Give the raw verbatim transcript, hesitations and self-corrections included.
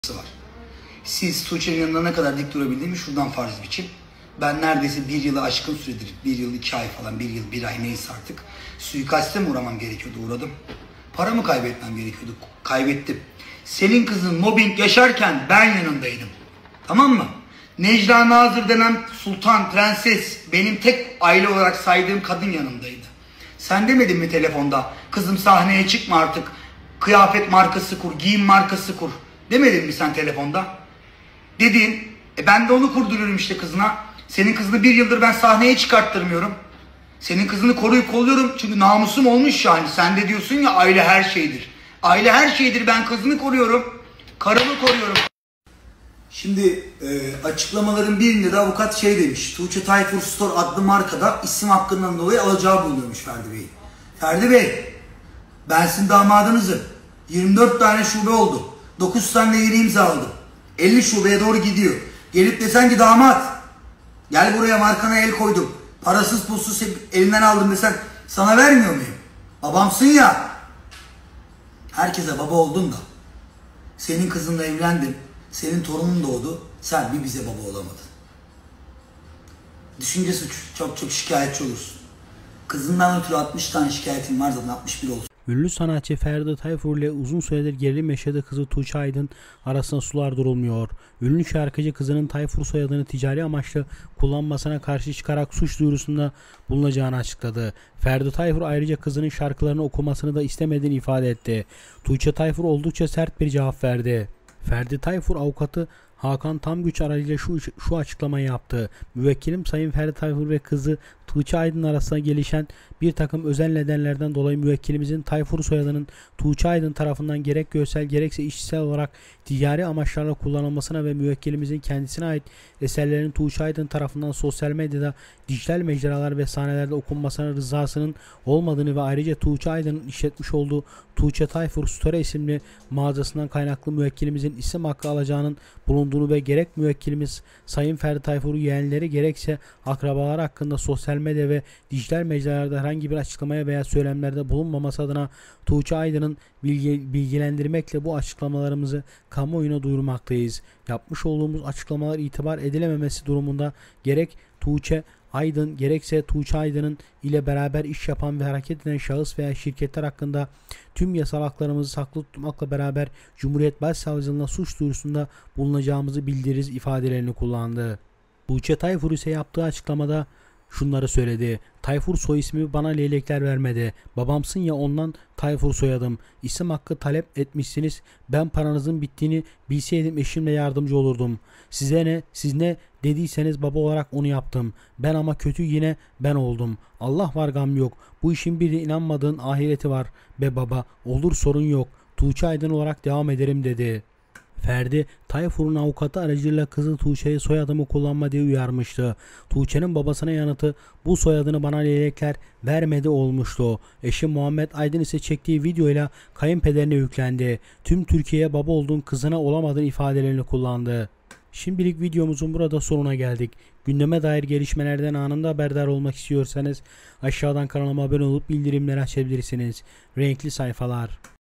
var. Siz Tuğçe'nin yanında ne kadar dik durabildiğimi şuradan farz biçim. Ben neredeyse bir yılı aşkın süredir, bir yıl, iki ay falan, bir yıl, bir ay neyse artık suikaste mi uğramam gerekiyordu, uğradım. Para mı kaybetmem gerekiyordu, kaybettim. Selin kızın mobbing yaşarken ben yanındaydım. Tamam mı? Necla Nazır denen sultan, prenses, benim tek aile olarak saydığım kadın yanımdaydı. Sen demedin mi telefonda, kızım sahneye çıkma artık, kıyafet markası kur, giyim markası kur. Demedin mi sen telefonda? Dedin. E ben de onu kurduruyorum işte kızına. Senin kızını bir yıldır ben sahneye çıkarttırmıyorum. Senin kızını koruyup kolluyorum çünkü namusum olmuş yani. Sen de diyorsun ya aile her şeydir. Aile her şeydir, ben kızını koruyorum. Karımı koruyorum. Şimdi e, açıklamaların birinde de avukat şey demiş. Tuğçe Tayfur Store adlı markada isim hakkından dolayı alacağı bulunuyormuş Ferdi Bey. Ferdi Bey, ben sizin damadınızım. yirmi dört tane şube oldu. dokuz tane yeni imza aldım. elli şubeye doğru gidiyor. Gelip desen ki damat, gel buraya markana el koydum, parasız pulsuz elinden aldım desen sana vermiyor muyum? Babamsın ya. Herkese baba oldun da. Senin kızınla evlendim. Senin torunun doğdu. Sen bir bize baba olamadın. Düşünce suç. Çok çok şikayetçi olursun. Kızından ötürü altmış tane şikayetin var, zaten altmış bir olsun. Ünlü sanatçı Ferdi Tayfur ile uzun süredir gerilim yaşadığı kızı Tuğçe Aydın arasında sular durulmuyor. Ünlü şarkıcı kızının Tayfur soyadını ticari amaçlı kullanmasına karşı çıkarak suç duyurusunda bulunacağını açıkladı. Ferdi Tayfur ayrıca kızının şarkılarını okumasını da istemediğini ifade etti. Tuğçe Tayfur oldukça sert bir cevap verdi. Ferdi Tayfur avukatı Hakan Tamgüç aracılığıyla şu, şu açıklamayı yaptı. Müvekkilim Sayın Ferdi Tayfur ve kızı Tuğçe Aydın arasında gelişen bir takım özel nedenlerden dolayı müvekkilimizin Tayfur soyadının Tuğçe Aydın tarafından gerek görsel gerekse işitsel olarak ticari amaçlarla kullanılmasına ve müvekkilimizin kendisine ait eserlerin Tuğçe Aydın tarafından sosyal medyada, dijital mecralar ve sahnelerde okunmasına rızasının olmadığını ve ayrıca Tuğçe Aydın'ın işletmiş olduğu Tuğçe Tayfur Store isimli mağazasından kaynaklı müvekkilimizin isim hakkı alacağının bulunduğunu ve gerek müvekkilimiz Sayın Ferdi Tayfur'u yeğenleri gerekse akrabalar hakkında sosyal medya ve dijital mecralarda herhangi bir açıklamaya veya söylemlerde bulunmaması adına Tuğçe Aydın'ın bilgi, bilgilendirmekle bu açıklamalarımızı kamuoyuna duyurmaktayız. Yapmış olduğumuz açıklamalar itibar edilememesi durumunda gerek Tuğçe Aydın gerekse Tuğçe Aydın'ın ile beraber iş yapan ve hareket eden şahıs veya şirketler hakkında tüm yasal haklarımızı saklı tutmakla beraber Cumhuriyet Başsavcılığına suç duyurusunda bulunacağımızı bildiririz ifadelerini kullandı. Tuğçe Tayfur ise yaptığı açıklamada şunları söyledi. Tayfur soy ismi bana leylekler vermedi. Babamsın ya, ondan Tayfur soyadım. İsim hakkı talep etmişsiniz. Ben paranızın bittiğini bilseydim eşimle yardımcı olurdum. Size ne, siz ne dediyseniz baba olarak onu yaptım. Ben ama kötü yine ben oldum. Allah var, gam yok. Bu işin bir de inanmadığın ahireti var. Be baba, olur sorun yok. Tuğçe Aydın olarak devam ederim dedi. Ferdi, Tayfur'un avukatı aracılığıyla kızı Tuğçe'yi soyadımı kullanma diye uyarmıştı. Tuğçe'nin babasına yanıtı bu soyadını bana leylekler vermedi olmuştu. Eşi Muhammed Aydın ise çektiği videoyla kayınpederine yüklendi. Tüm Türkiye'ye baba olduğun kızına olamadığın ifadelerini kullandı. Şimdilik videomuzun burada sonuna geldik. Gündeme dair gelişmelerden anında haberdar olmak istiyorsanız aşağıdan kanalıma abone olup bildirimleri açabilirsiniz. Renkli sayfalar.